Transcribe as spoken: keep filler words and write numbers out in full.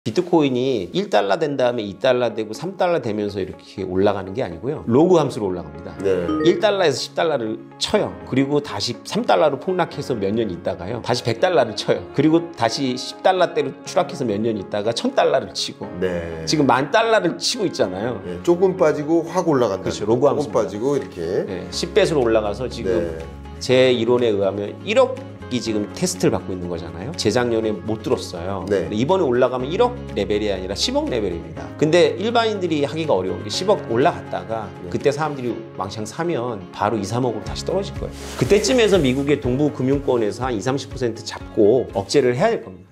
비트코인이 일 달러 된 다음에 이 달러 되고 삼 달러 되면서 이렇게 올라가는 게 아니고요. 로그 함수로 올라갑니다. 네. 일 달러에서 십 달러를 쳐요. 그리고 다시 삼 달러로 폭락해서 몇 년 있다가요. 다시 백 달러를 쳐요. 그리고 다시 십 달러대로 추락해서 몇 년 있다가 천 달러를 치고. 네. 지금 만 달러를 치고 있잖아요. 네. 조금 빠지고 확 올라간다. 그렇죠. 로그 함수. 조금 빠지고 이렇게. 네. 십 배수로 올라가서 지금 네. 제 이론에 의하면 일억이 지금 테스트를 받고 있는 거잖아요. 재작년에 못 들었어요. 네. 근데 이번에 올라가면 일억 레벨이 아니라 십억 레벨입니다. 근데 일반인들이 하기가 어려운 게 십억 올라갔다가 네. 그때 사람들이 왕창 사면 바로 이, 삼억으로 다시 떨어질 거예요. 그때쯤에서 미국의 동부 금융권에서 한 이십, 삼십 퍼센트 잡고 억제를 해야 될 겁니다.